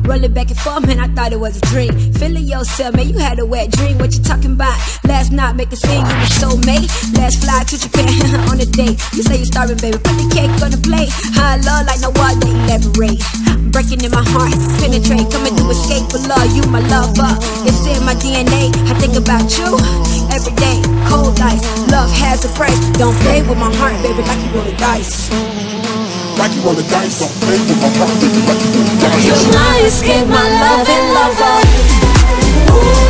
Rolling back and forth, man, I thought it was a dream. Feeling yourself, man, you had a wet dream. What you talking about? Last night, make a scene, you were soulmate. Last fly to Japan on a date. You say you starving, baby, put the cake on the plate. High love like no water, elaborate. Breaking in my heart, penetrate, coming to escape for love. You my lover, it's in my DNA. I think about you every day. Cold ice, love has a price. Don't play with my heart, baby, like you roll the dice. Like you roll the dice, don't play with my heart, baby, like you roll the dice. You're my escape, my love and lover. Ooh.